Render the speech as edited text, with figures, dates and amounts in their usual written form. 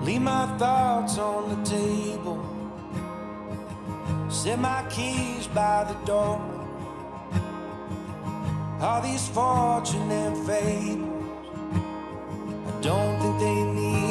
Leave my thoughts on the table, set my keys by the door. All these fortune and fables, I don't think they need